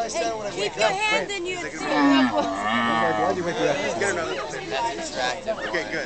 Keep your hand in your seat. Why'd you make that? Get another. That's distracting. Okay, good.